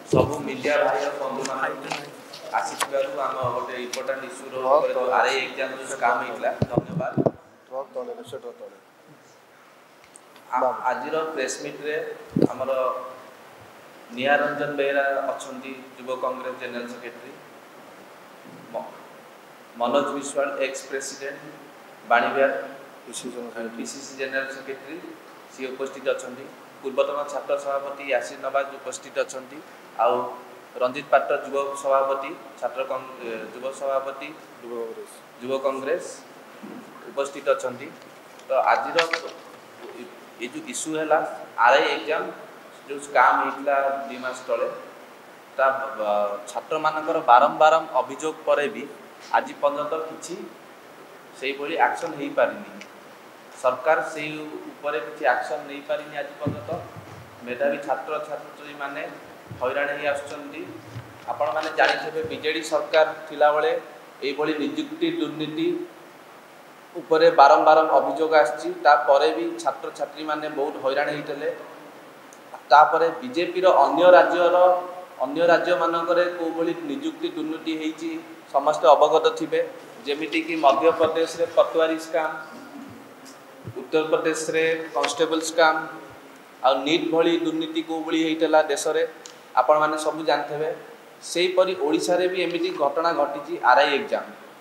सब मीडिया भाई और बंधु मान आसिथिबारु आम गोटे इम्पोर्टाट इश्यू आरआई एग्जाम जो स्काम होइतला धन्यवाद। आज प्रेस मीट रे हमर निहारंजन बेहरा अछंती युव Congress general secretary, Manoj Biswal ex president Vanivihar PCC general secretary सी उपस्थित अछंती, पूर्वतन छात्र सभापति यासिर नवाज उपस्थित अछंती, आउ रंजित पाटर युव सभापति छात्र युव सभापति युव कांग्रेस उपस्थित अछंती। तो आज ये जो इश्यू है आरआई एग्जाम जो स्काम होता 2 मास तले छात्र मानकर बारंबार अभियोग पर भी आज पर्यंत किसी से एक्शन हो पारिनी, सरकार से ऊपर किसी एक्शन नहीं पारिनी। आज पर्यंत मेधावी छात्र छात्री माने हैरान ही आसुचंती। आपण माने जानिथिबे बीजेडी सरकार थिला बेले एभली नियुक्ति दुर्नीति उपरे बारंबार अभियोग आछि, तापरे भी छात्र छात्री माने बहुत हैरान होइतले। तापरे बीजेपी रो अन्य राज्य मानकरे को भली नियुक्ति दुर्नीति हेछि समस्त अवगत थिबे, जेमिति कि मध्य प्रदेश रे पटवारी स्काम, उत्तर प्रदेश रे कांस्टेबल स्काम आ नीट भली दुर्नीति को भली हेइतला देश रे आपण माने सब जानथेबे। सेही परि ओडिसा रे भी एमिति घटना घटिछि। आरआई एग्जाम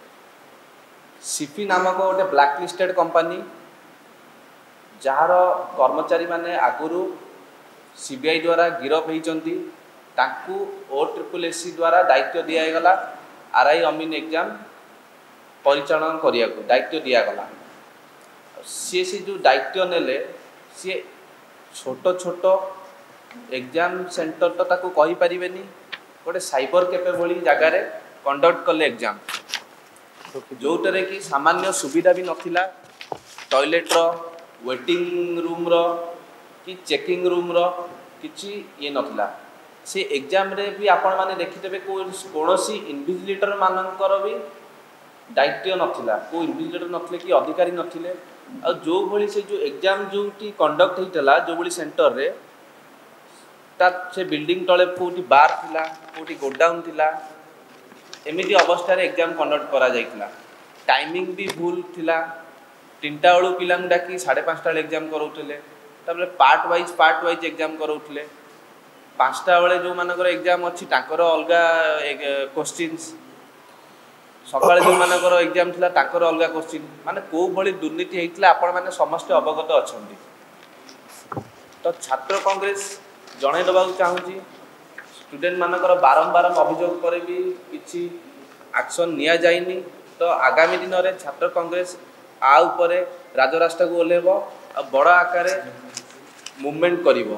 सिफी नामक गोटे ब्लैक लिस्टेड कंपनी जार कर्मचारी माने आगुरु सीबीआई द्वारा गिरफ होइचंती, तांकू OSSC द्वारा दायित्व दिया गला आरआई अमीन एग्जाम परिचालन करिया को दायित्व दिया गला। सी जो दायित्व नेले सी छोट छोट एग्जाम सेंटर तो ताकू कहि परिबेनी, गोटे साइबर कैफे भली जगह रे कंडक्ट कले एग्जाम जोटरे कि सामान्य सुविधा भी नथिला, टॉयलेट रो वेटिंग रूम रो कि चेकिंग रूम रो किछि ये नथिला। से एग्जाम रे भी आपण माने देखितेबे कोनोसी इन्विजिलेटर मानकर भी दायित्व नथिला, को इन्विजिलेटर नथिले कि अधिकारी नथिले। आ जो भली से जो एग्जाम जोटी कंडक्ट होइतला जो भली सेंटर रे से बिल्डिंग तले कोटी बार थिला, कोटी गोडाउन थिला, एमिति अवस्था रे एग्जाम कंडक्ट करा जाइतला। टाइमिंग भी भूल थिला, 3टा बेलू पिला डाकी 5:30 बेले एग्जाम कराउतले, तापर पार्ट वाइज एग्जाम कराउतले। 5टा बेले जो मानकर एग्जाम अछि ताकर अलगा क्वेश्चंस, सकाळे जो मानकर एग्जाम थिला ताकर अलगा क्वेश्चन, माने को भली दुर्नीति हेइतला आपण माने समस्त अवगत अछंती। तो छात्र कांग्रेस जणे दबाउ चाहूची स्टूडेंट मानकर बारंबार अभियोग पर भी किसी एक्शन निया जाइनी। तो आगामी दिन में छात्र कांग्रेस आ उपरे राजरास्ता को ओल्हेब आ बड़ आकार मूवमेंट करिवो।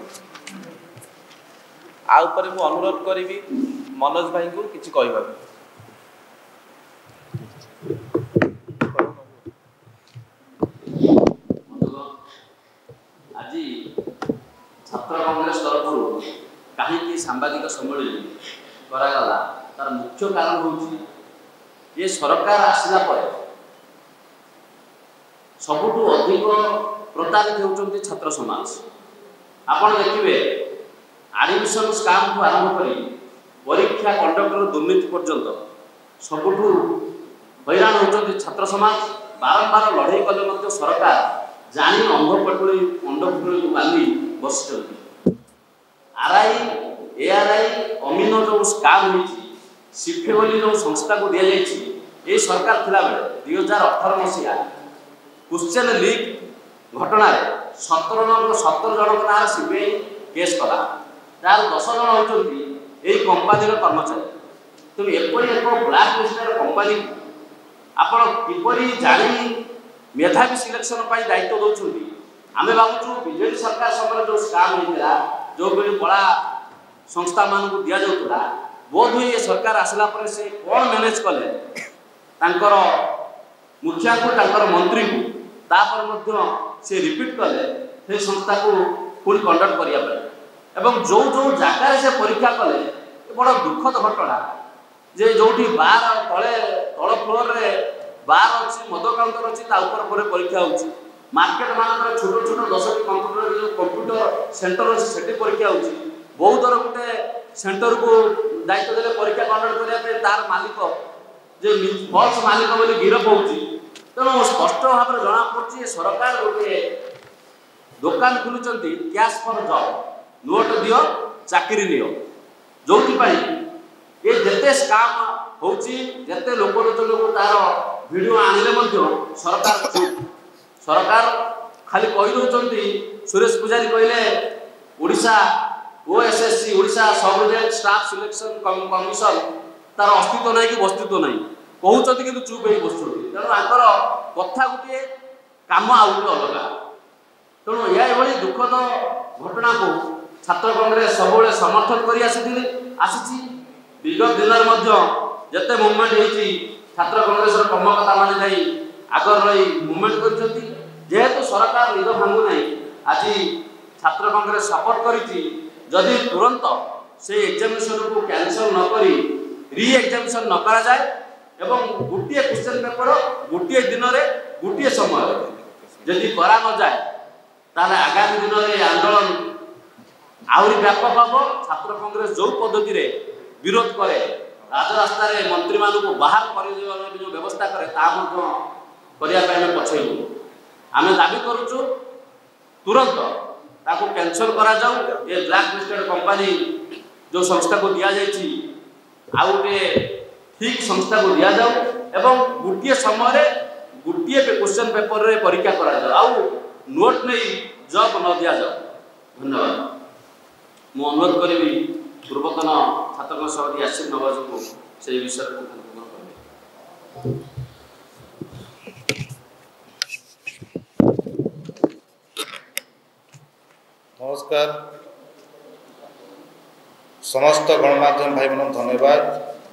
आ उपरे मु अनुरोध करी मनोज भाई को किसी कहबा। आज छात्र कांग्रेस तरफ कहीं सांबादिक सम्मेलन करागला तार मुख्य कारण हूँ ये सरकार आसला पर सबुठु अधिक प्रतारित होती छात्र समाज। आपड़ देखिए एडमिशन स्काम को आरंभ कर परीक्षा कंडक्टर दुर्नीति पर्यंत सबुठु हैरान होती छात्र समाज। बारंबार लड़ाई कले सरकार जानी अंधपटुली को बांधी बस आरआई एआरआई अमीन जो स्काम होती सिफे बोली जो संस्था को दि जाए ये सरकार थिला बेले 2018 मसीहा क्वेश्चन लीक घटना 17 जन ना सीबीआई केस कला, तार 10 जन होती यही कंपानी कर्मचारी। तेणु एपरी एक ब्लैक लिस्टेड कंपानी आपण किपरि जानी मेधावी सिलेक्शन दायित्व दौरान आम भावुँ बीजेपी सरकार समय जो स्काम होता जो भी कला संस्था मान को दि जाऊला बोध हुए ये सरकार आसला पर से कौन मैनेज कले तांकर मुखिया को तांकर मंत्री को तापर से रिपीट कले से संस्था को पुणी कंडक्ट करिया एवं जो जो जगार से परीक्षा कले बड़ दुखद घटना जे जोठी बार तले तल फ्लोर रे बार अच्छी मद काउंटर अच्छी परीक्षा होची मार्केट मानक छोट छोट 10टी कंप्यूटर सेंटर अच्छी से परीक्षा होची। बौद्धर गोटे सेंटर को दायित्व देले परीक्षा कंडक्ट करने तार मालिक जे फल्स मालिक बोली गिरफ होउची तेणु स्पष्ट भाव में जना पड़ी सरकार गोटे दुकान खुलुचंती कैश फॉर जॉब नोट दियो चाकरी लियो जो ये जेते स्काम होउची जेते लोकलोचन को तार वीडियो आनिले मध्य सरकार चुप सरकार खाली कहि दउचंती सुरेश पुजारी कहले Odisha OSSC Odisha subordinate staff selection commission तार अस्तित्व नहीं कि वस्तित्व नहीं कहउचंती कि चुप होई बसुचंती तेणु आंकर कथा गुटे काम आ गुटे अलगा तेणु या एभली दुखद घटना को छात्र कांग्रेस सबले समर्थन करी आसी विगत दिन जिते मुवमेंट होती छात्र कांग्रेस कर्मकर्ता मान जाई आगर रही मुवमेंट कर जेहेतु सरकार निद भांगु नहीं आज छात्र कांग्रेस सपोर्ट करी जदि तुरंत से एग्जामिनेशन को कैंसल न करी री एग्जामिनेशन न करा जाए एवं गोटे क्वेश्चन पेपर गोटे दिन में गोटे समय जदि करा न जाए ताले आगामी दिन में आंदोलन आहरी व्यापक हम छात्र कांग्रेस जो पद्धति रे विरोध करे राजरास्ता रे मंत्री मान को बाहर कर जो व्यवस्था करे पछेलु आम दाबी करुचु तुरंत ताको कैंसल करा जाऊ ये ब्लैक लिस्टेड कंपनी जो संस्था को दिया जायछि आ गोटे ठीक संस्था को दिया जाऊ एवं गोटे समय गोटे क्वेश्चन पेपर रे परीक्षा करा जाऊ आ नोट नहीं जॉब न दिया जाऊ धन्यवाद मु अनुरोध करी पूर्वतन छात्र समिति आशीष नवाज को से विषय नमस्कार समस्त गणमाध्यम भाई बहन धन्यवाद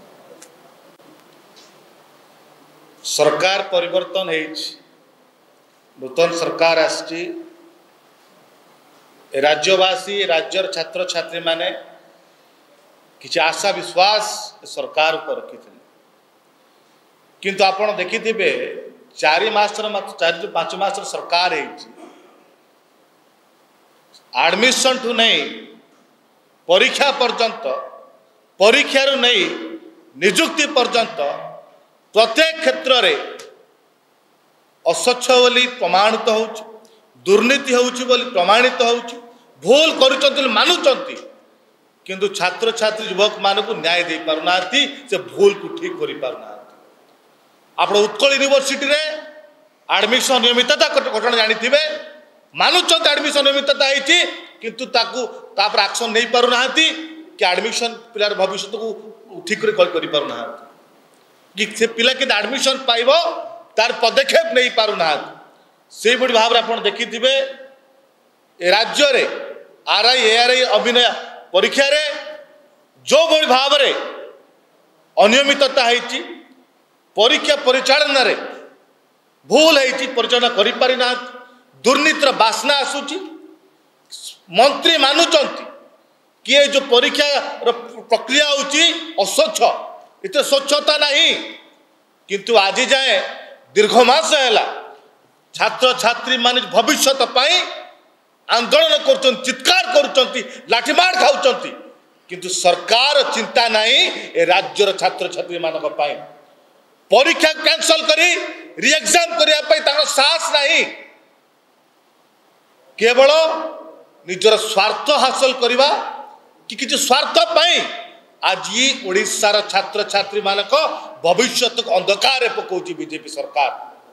सरकार परिवर्तन नूतन सरकार आसी राज्यवासी राज्यर छात्र छात्री माने किसी आशा विश्वास सरकार पर रखी किंतु आपण देखिथिबे 4 मास 5 मास सरकार एडमिशन ठू नहीं परीक्षा पर्यंत परीक्षा नहीं निजुक्ति पर्यंत प्रत्येक क्षेत्र रे अस्वच्छ बोली प्रमाणित हो दुर्नीति होउछि बोली प्रमाणित होउछि भूल करुचंती मानुचंती किंतु छात्र छात्री युवक मानक न्याय दे पारुना से भूल को ठीक करि पारुना आपण उत्कल यूनिवर्सिटी रे एडमिशन नियमितता घटना जानी थिबे मानुचंती एडमिशन नियमितता होइछि किंतु ताकू तापर एक्शन नहीं पारुना कि एडमिशन पिलार भविष्य को ठीक करि पारुना कि से पिला कि एडमिशन पाइबो तार पदक्षेप नहीं पारुना से बड़ी भाव आप देखिथिबे राज्य रे आरआई एआरआई अभिनय परीक्षा रे जो बड़ी भाव रे अनियमितता होइछि परीक्षा परिचालन रे भूल होइछि परिचालन करि पारि ना दुर्नीतिर बासना आसुछि मंत्री मानुचंती कि ये जो परीक्षा प्रक्रिया होछि अस्वच्छ इते स्वच्छता नहीं किंतु आज जाए दीर्घ मास है छात्र छात्री मान भविष्य आंदोलन कर चित्कार कर लाठीमार खाऊं किंतु सरकार चिंता नहीं राज्यर छात्र छात्री मान परीक्षा कैंसल करी रीएग्जाम करने साहस नहीं केवल निजर स्वार्थ हासिल करवा कि किसी स्वार्थ पाई आज ओडिशार छात्र छात्री मानक भविष्य अंधकार पकाउछि बीजेपी सरकार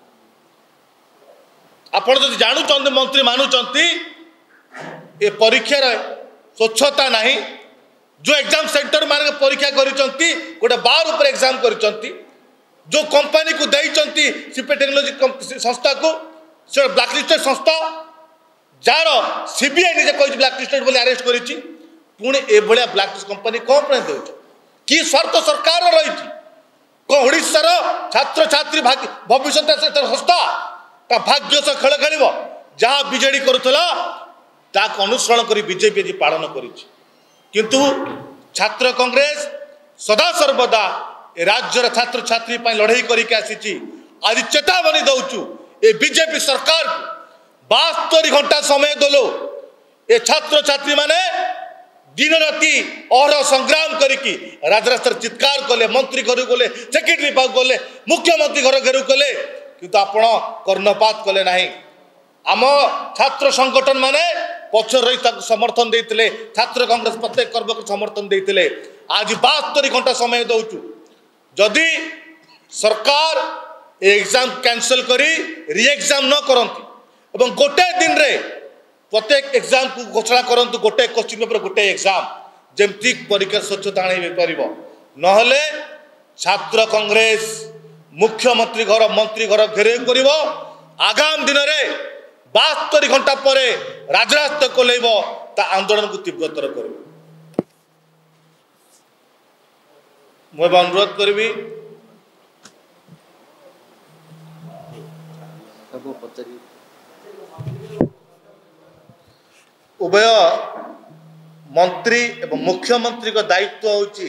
आपण जदि जानूँ मंत्री मानुचंती ए परीक्षार स्वच्छता नहीं जो एग्जाम सेंटर मान परीक्षा करिचंती गोटे बार ऊपर एग्जाम करिचंती जो कंपनी को देइचंती सीपे टेक्नोलॉजी संस्था को से ब्लैकलिस्टेड संस्था जार सीबीआई निजे कहि ब्लैकलिस्टेड बोली अरेस्ट करिछि पुणे ए भलिया ब्लैकलिस्ट कंपनी कौन पर देउछि कि स्वार्थ सरकार रही कौन ओडिशार छात्र छात्री भविष्य संस्था ता भाग्य से खेल खेल जहाँ बीजेडी करुला अनुसरण कर बीजेपी आज पालन किंतु छात्र कांग्रेस सदा सर्वदा राज्यर छात्र छात्री लड़ाई करके आसी आज चेतावनी दौचु ए बीजेपी सरकार को 72 घंटा समय देलो ए छात्र छात्री माने दिन राति अहर संग्राम करिकी राजरास्तार चित्कार कले मंत्री घर गले सेक्रेटरी पाक गले मुख्यमंत्री घर घेरू कले किंतु आपण कर्णपात कले नाही आम छात्र संगठन माने पक्ष रही समर्थन देते छात्र कांग्रेस प्रत्येक कर्म को समर्थन देते आज 72 घंटा समय दौचु जदि सरकार एग्जाम कैंसल करी री एग्जाम न करती एवं गोटे दिन रे प्रत्येक एग्जाम को घोषणा करंतु गोटे क्वेश्चन पेपर गोटे एग्जाम जेमती परीक्षा स्वच्छता आने पारिबो नहले छात्र कांग्रेस मुख्यमंत्री घर मंत्री घर घेरे करिवो आगाम दिन रे 72 घंटा पर राजरास्ता कोलेब ता आंदोलन को तीव्रतर कर मुझे अनुरोध करी उभय मंत्री एवं मुख्यमंत्री का दायित्व होची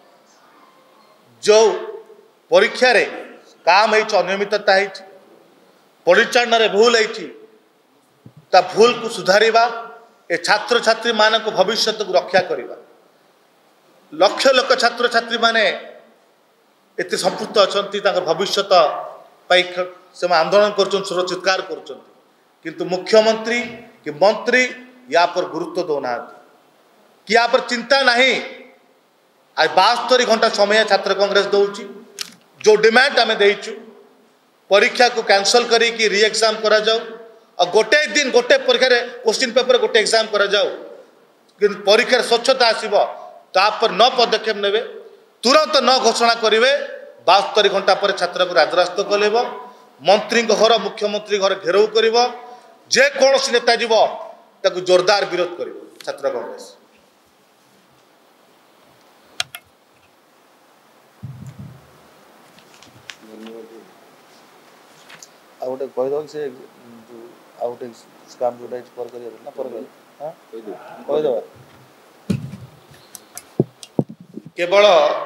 जो परीक्षा रे काम है अनियमितता है परिचालन रे भूल है ता भूल को सुधारिबा ए छात्र छात्री मान को भविष्य को रक्षा करिबा लक्ष लक्ष छात्र छात्री माने एते संपुक्त अछंती ताकर भविष्य पाई से आंदोलन कर चित्कार कर किंतु मुख्यमंत्री कि मंत्री या पर गुरुत्व दौना कि या पर चिंता नहीं आज 72 घंटा समय छात्र कांग्रेस दौची जो डिमांड आम देचु परीक्षा को कैंसल करी री एग्जाम करा जाऊ और गोटे दिन गोटे परीक्षा क्वेश्चन पेपर गोटे एग्जाम करा जाऊ कि परीक्षा स्वच्छता आसब तापर न पदक्षेप नेबे तुरंत न घोषणा करेंगे 72 घंटा पर छात्र को राजरास्ता कलेब मंत्री घर मुख्यमंत्री घर घेराव कर जेकोसी नेता जीव ताकू जोरदार विरोध कर छात्र कांग्रेस आउटे कहीद से आउटे काम जोटा पर ना पर कहीदेवा केवल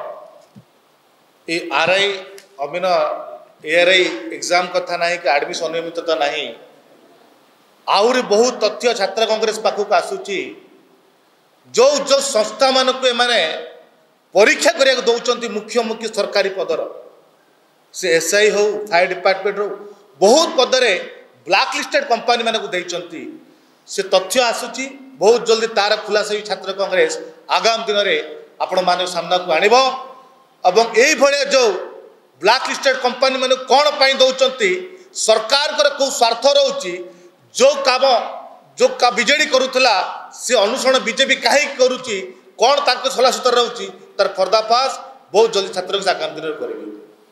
ये आरआई अमीन एआरआई एग्जाम कथा नहीं कि एडमिशन अनियमितता नहीं आहरी बहुत तथ्य छात्र कांग्रेस पाखक आसूची जो जो संस्था मान को माने परीक्षा करिया दौरान मुख्य मुख्य सरकारी पदर से एसआई हो फायर डिपार्टमेंट हो बहुत पदरे ब्लैक लिस्टेड कंपनी मान को देइचंती से तथ्य आसूची बहुत जल्दी तार खुलासा छात्र कांग्रेस आगाम दिन में आपण मान सामना को आनिबो एवं यही भले जो ब्लैक लिस्टेड कंपनी मान कौन पाई दौरान सरकार को स्वार्थ रोची जो काम जो बीजेडी करुला से अनुसरण बीजेपी कहीं करुच्ची कौन ताक सला सूत्र रोची तार पर्दाफाश बहुत जल्दी छात्र आगामी दिन में करेंगे।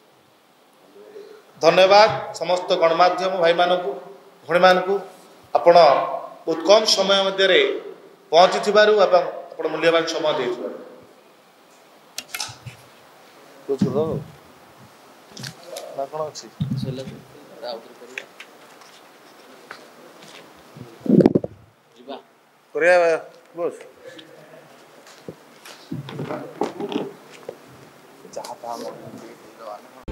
धन्यवाद समस्त गणमाध्यम भाई मानू भणी मानू आपण बहुत कम समय मध्य पहुँची आप मूल्यवान समय दे ना कौन अच्छी करिया बस जहाँ